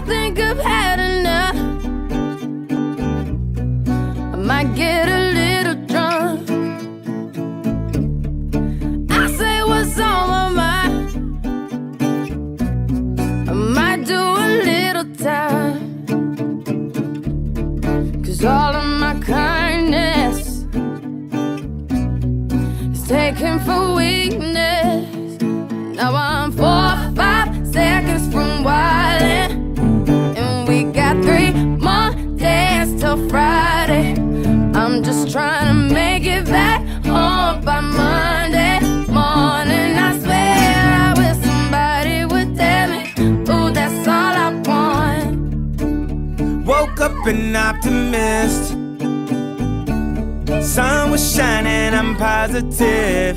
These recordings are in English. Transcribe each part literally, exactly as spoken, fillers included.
think I've had enough. I might get a little drunk. I say what's on my mind. I might do a little time. Cause all of my kindness is taken for weakness. Now I'm four or five seconds from wildin', and we got three more days till Friday. I'm just trying to make it back home by Monday morning. I swear I wish somebody would tell me, ooh, that's all I want. Woke up an optimist. Sun was shining, I'm positive.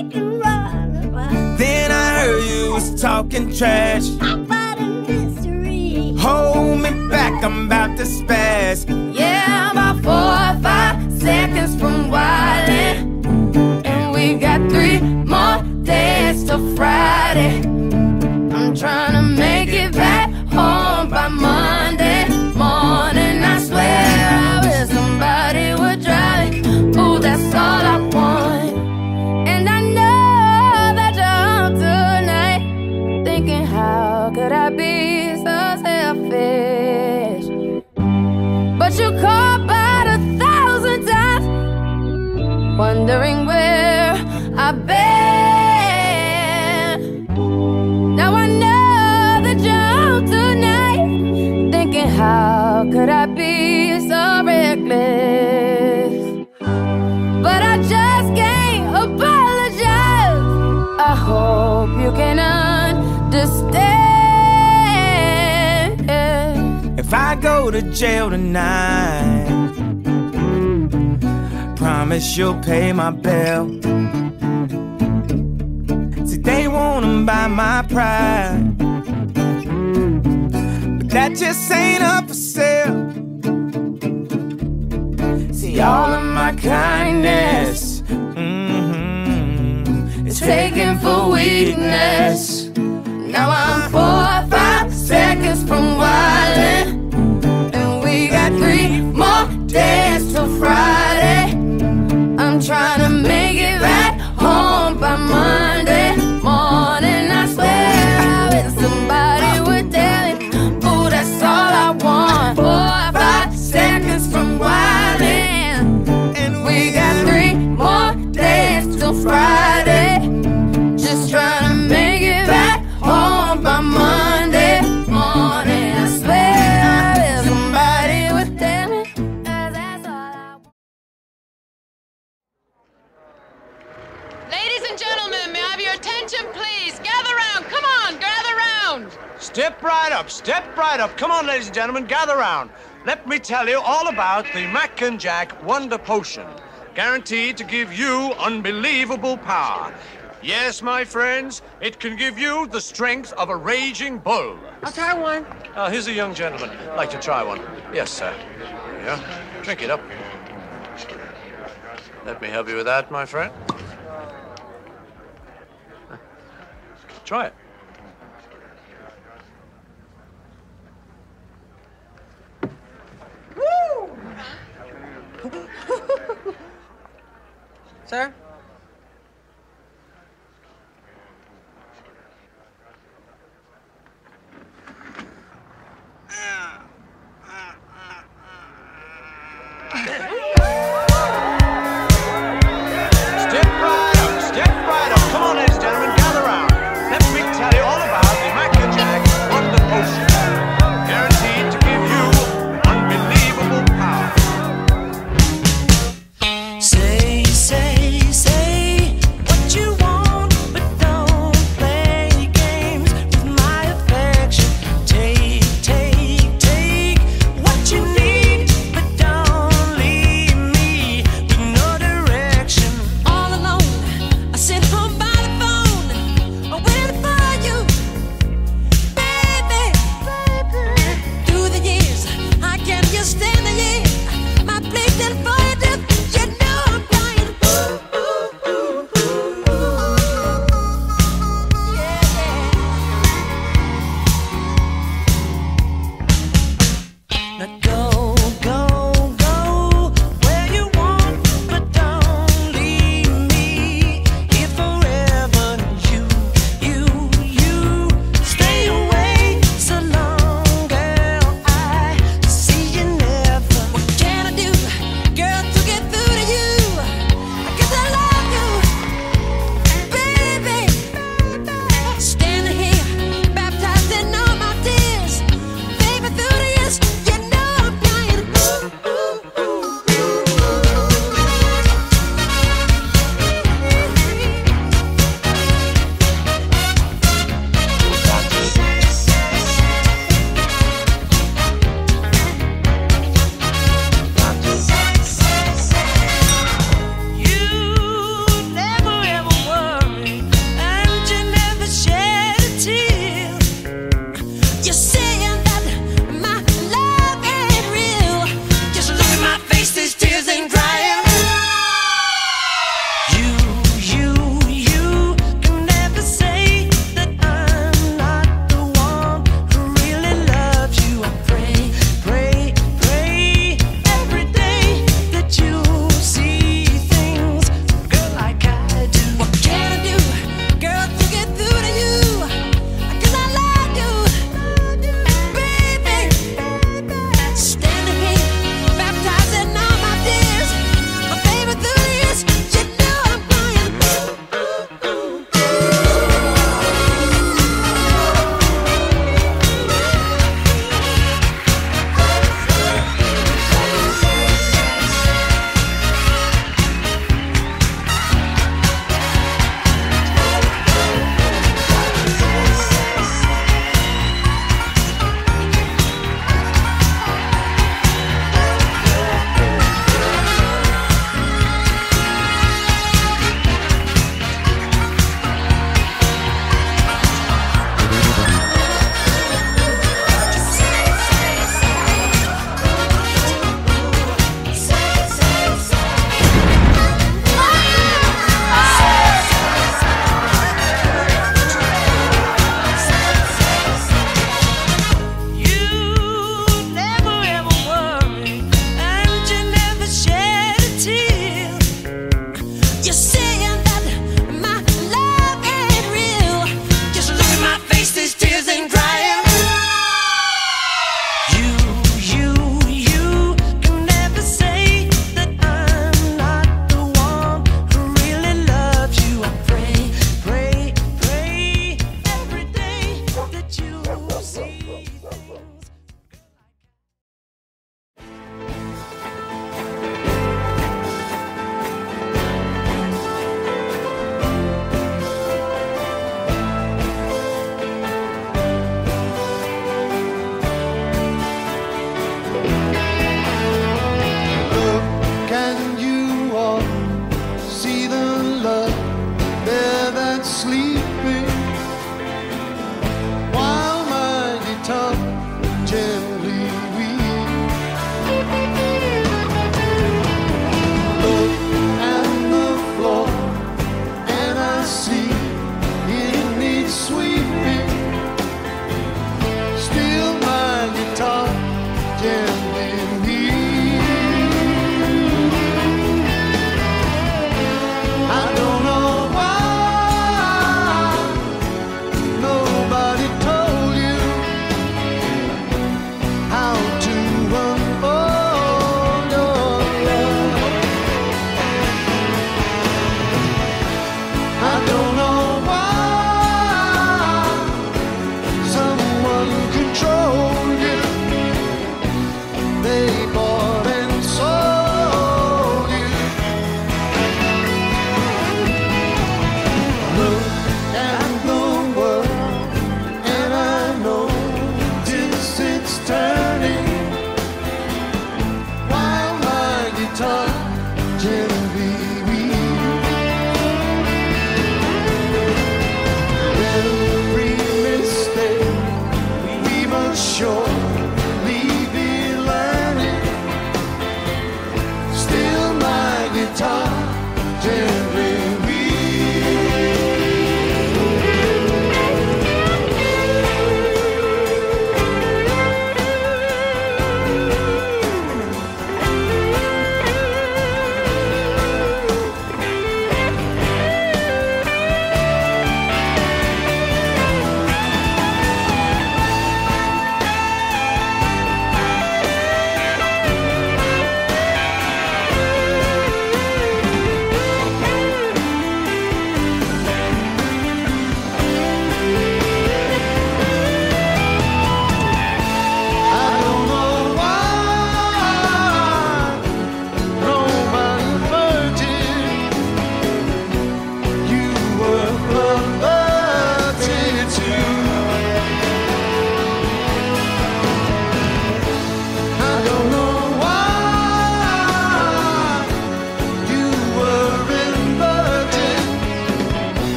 Then I heard you was talking trash about a mystery. Hold me back, I'm about to spaz. Yeah, I'm about four or five seconds from wildin', and we got three more days till Friday. I'm trying to make it back home by Monday morning. I swear I wish somebody would drive me. Ooh, that's all I want. And I know that you're home tonight, thinking how could I be so selfish? But you called about a thousand times, wondering where I've been. Now I know that you're home tonight, thinking how could I be so reckless? But I just can't apologize. I hope you can understand. If I go to jail tonight, promise you'll pay my bill. See, they wanna buy my pride, but that just ain't up for sale. See, all of my kindness, mm-hmm, is taken for weakness. Now I'm four or five seconds from wildin', and we got three more days till Friday. I'm trying to make it back home by Monday morning. I swear I wish somebody would tell me, ooh, that's all I want. Four or five seconds from wildin', and we got three more days till Friday. Just trying to make it back home by Monday morning. I swear I wish somebody would tell me, 'cause that's all I want. Ladies and gentlemen, may I have your attention, please? Gather round. Come on, gather round. Step right up, step right up. Come on, ladies and gentlemen, gather round. Let me tell you all about the Mac and Jack Wonder Potion, guaranteed to give you unbelievable power. Yes, my friends, it can give you the strength of a raging bull. I'll try one. Uh, here's a young gentleman. Like to try one. Yes, sir. Yeah. Drink it up. Let me help you with that, my friend. Try it. Woo! Sir? Step right up, step right up. Come on, ladies and gentlemen, gather round. Let me tell you all about the Mac and Jack Wonder Potion, guaranteed to give you unbelievable power. Say, say, say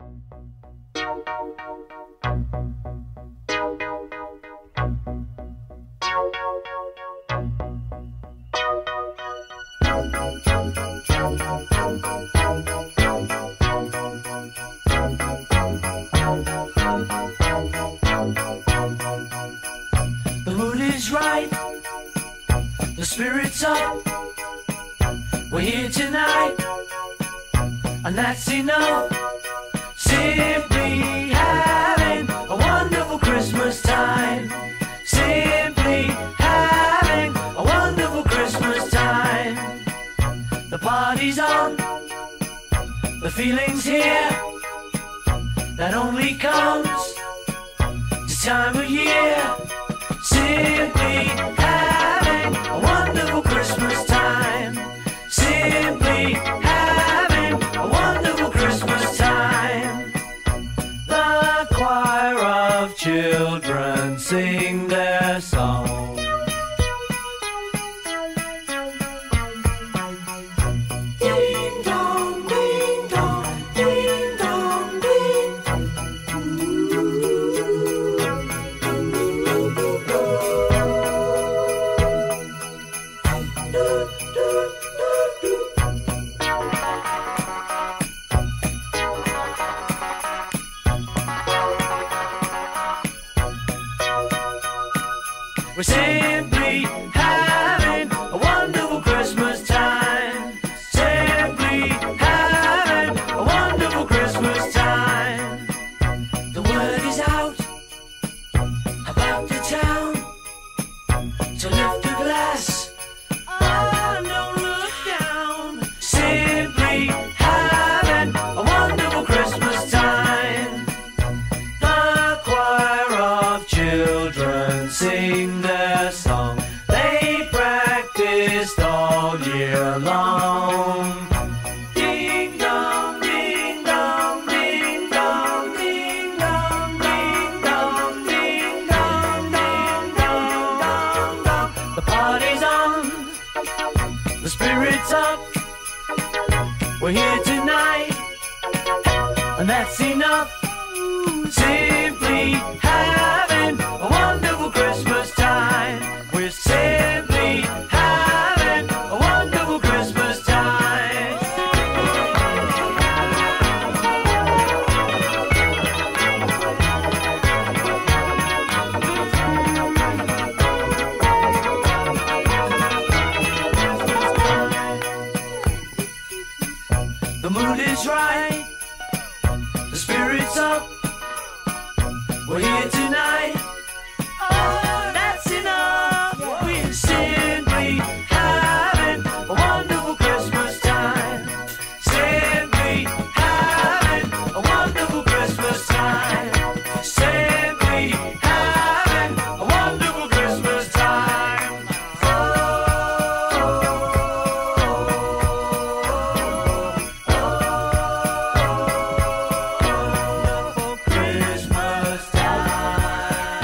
The mood is right, the spirit's up. We're here tonight, and that's enough. Simply having a wonderful Christmas time. Simply having a wonderful Christmas time. The party's on, the feeling's here. That only comes this time of year. Simply having a wonderful Christmas time. Simply having a wonderful Christmas time. The choir of children sing their song. Ding dong, ding dong, ding dong, ding. We're simply having a wonderful Christmas time. Simply having a wonderful Christmas time. The word is out about the town to lift a glass. Oh, don't look down. Simply having a wonderful Christmas time. The choir of children sing their song. They practiced all year long. Ding dong, ding dong, ding dong, ding dong, ding dong, ding dong, ding dong, dong, dong. The party's on, the spirit's up. We're here tonight, and that's enough. Simply having a wonderful Christmas time. We're simply having a wonderful Christmas time. The mood is right, the spirit's up. We're here tonight. Oh, that's enough. We're simply having a wonderful Christmas time. Simply having a wonderful Christmas time. Simply having a wonderful Christmas time. Oh, oh, oh, Christmas time.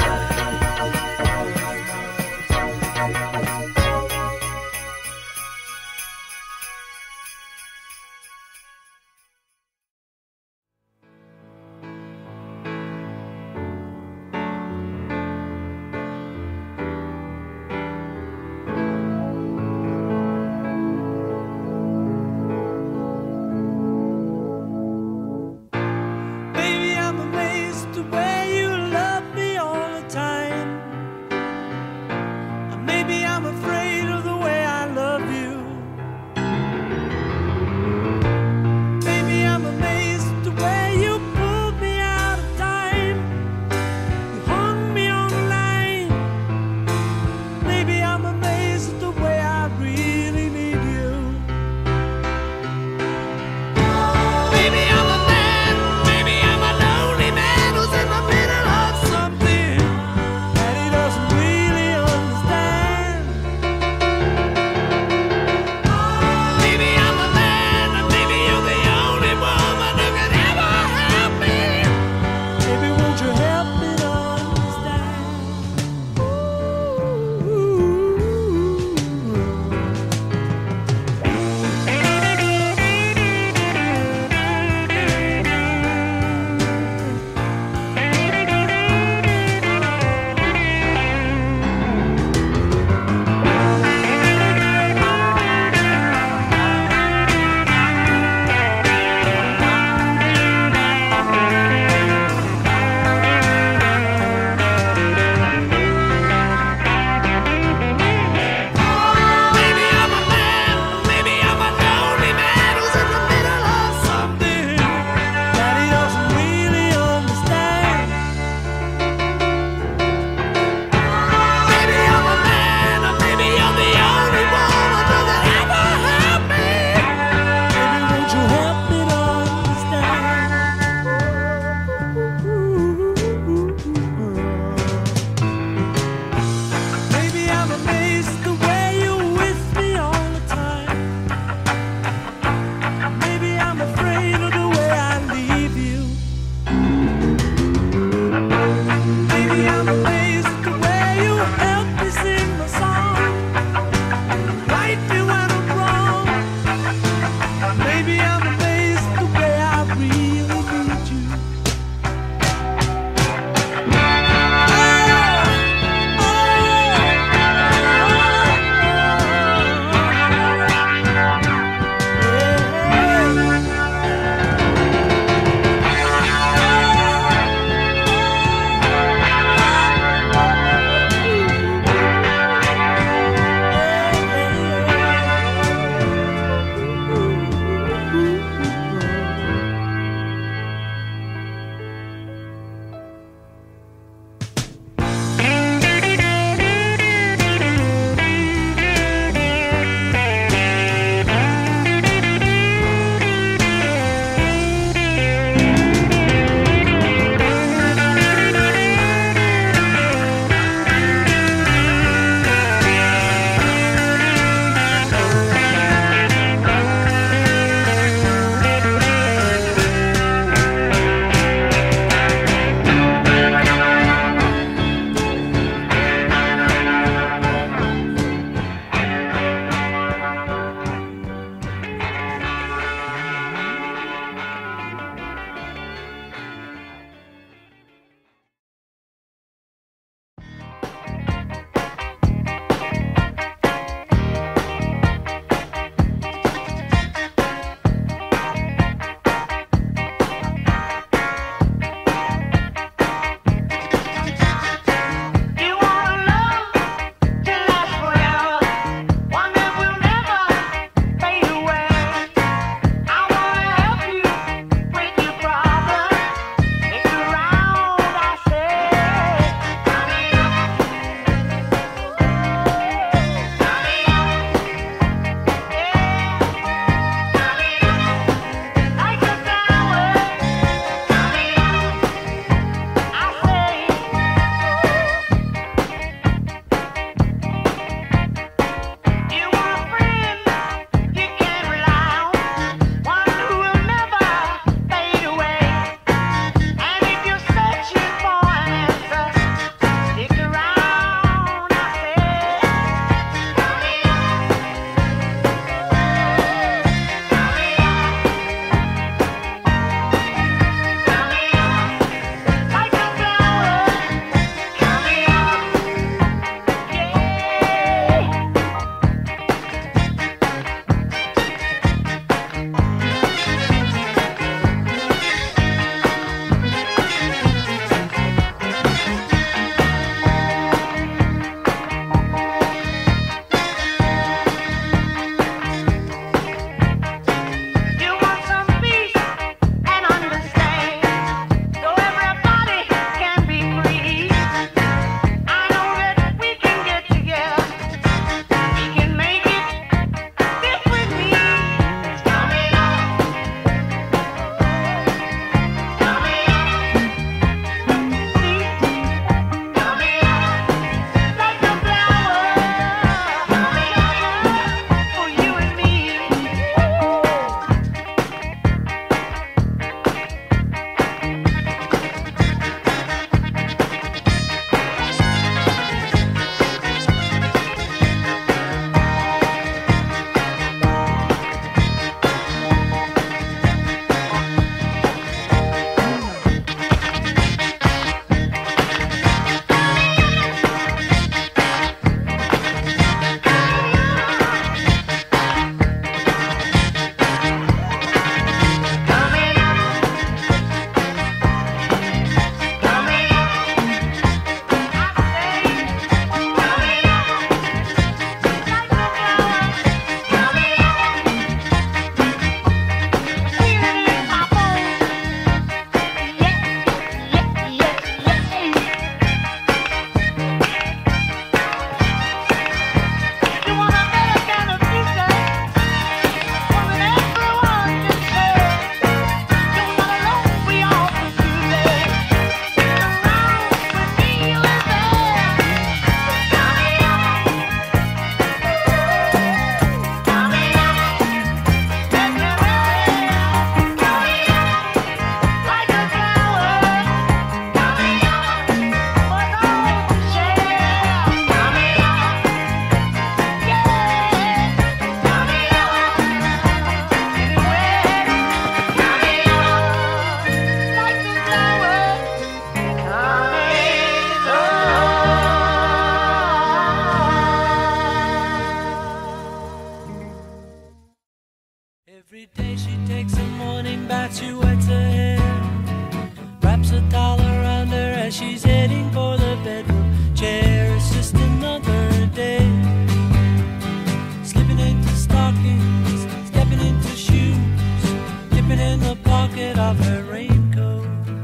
she wets her hair, wraps a towel around her as she's heading for the bedroom chair. It's just another day, slipping into stockings, stepping into shoes, dipping in the pocket of her raincoat.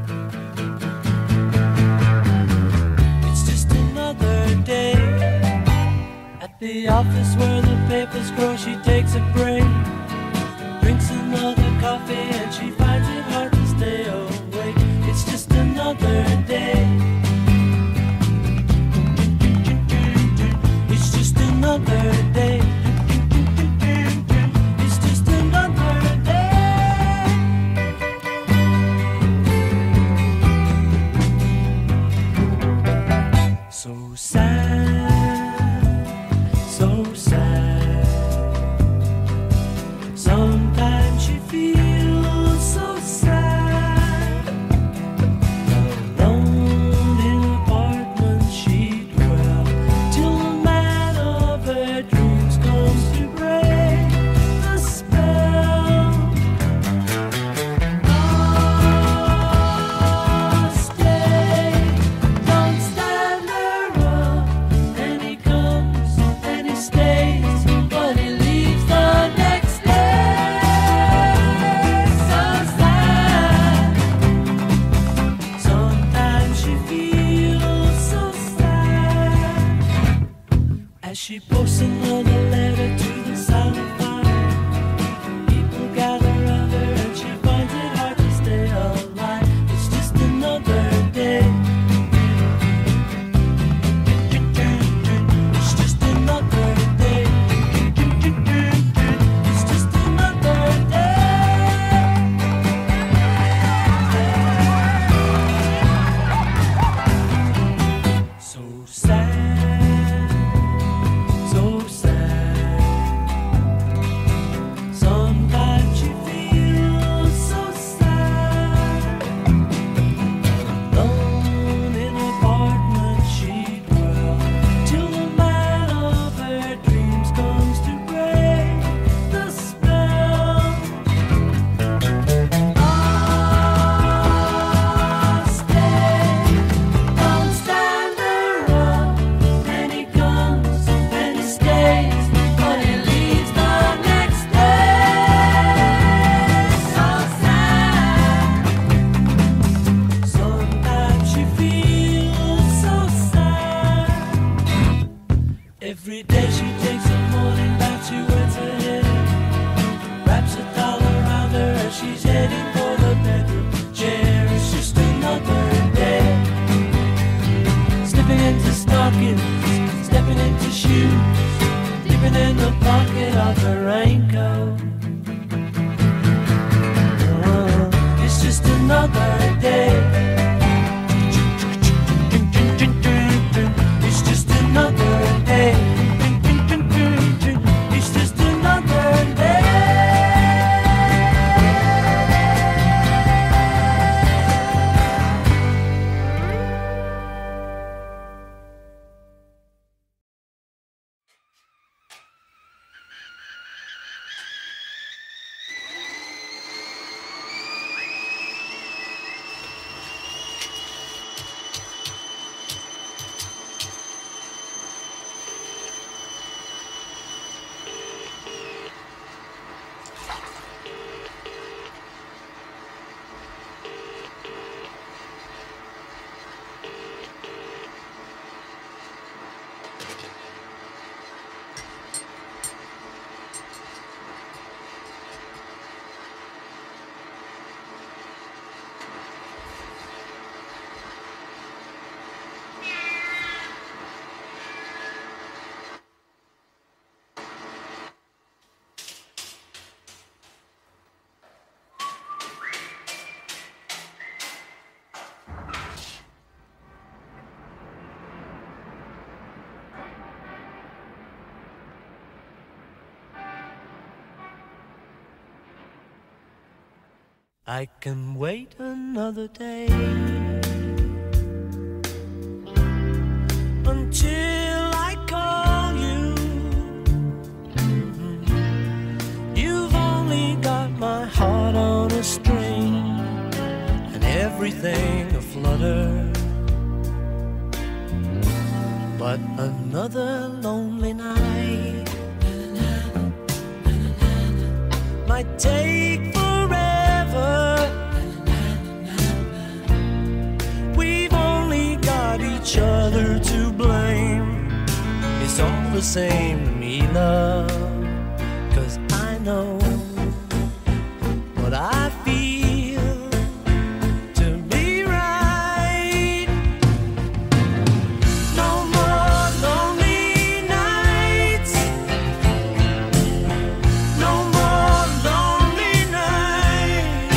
It's just another day at the office where the papers grow. She takes a break, drinks another coffee, and she finds it hard to stay awake. It's just another day. It's just another day. It's just another day. So sad, so sad. Sometimes she feels so sad. Alone in an apartment she'd dwell till the man of her dreams comes to break the spell. Oh, stay, don't stand around. And he comes and he stays, but he leaves the next day. So sad. Sometimes she feels so sad as she posts another letter to the silent fire. People gather around her and she finds it hard to stay alive. It's just another day. It's just another day. It's just another day. So sad, so sad. Sometimes she feels so sad. Alone in an apartment she'd dwell till the man of her dreams comes to break the spell. Oh, stay, don't stand around. And he comes and he stays, but he leaves the next day. So sad. Sometimes she feels so sad. Every day she takes a morning bath, she wets her hair, wraps a towel around her as she's heading for the bedroom chair. It's just another day, slipping into stockings, stepping into shoes, dipping in the pocket of her raincoat. Oh, it's just another day. It's just another day. It's just another day. I can wait another day until I call you. You've only got my heart on a string. everything aflutter. But another lonely night might take forever. We've only got each other to blame. It's all the same to me, love, 'cause I know what I feel to be right. No more lonely nights, no more lonely nights.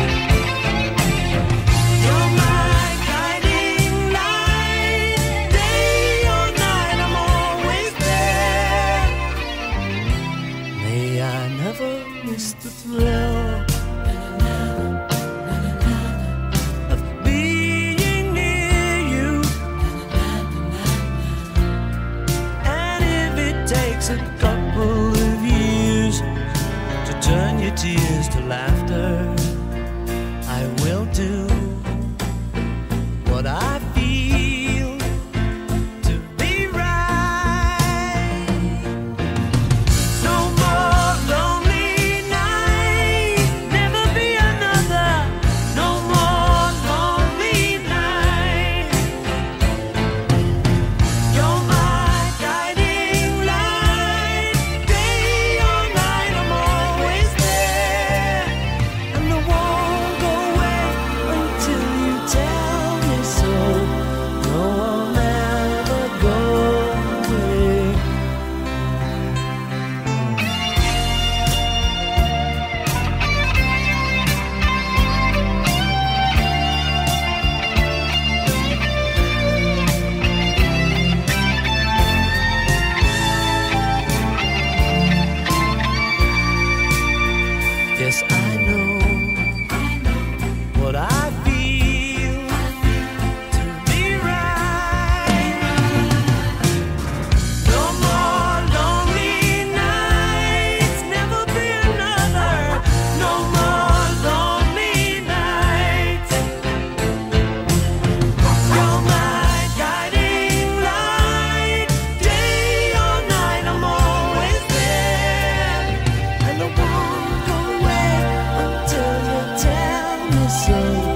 You're my guiding light, day or night, I'm always there. May I never miss the thrill of being near you. And if it takes a couple of years to turn your tears to laughter, I will do what I feel to be right. No more lonely nights, never be another. No more lonely nights. You're my guiding light, day or night, I'm always there. And I won't go away until you tell me so. No, I'll never go away. Yes, I know what I feel to be right. No more lonely nights, never be another. No more lonely nights. You're my guiding light, day or night, I'm always there. And I won't go away until you tell me so.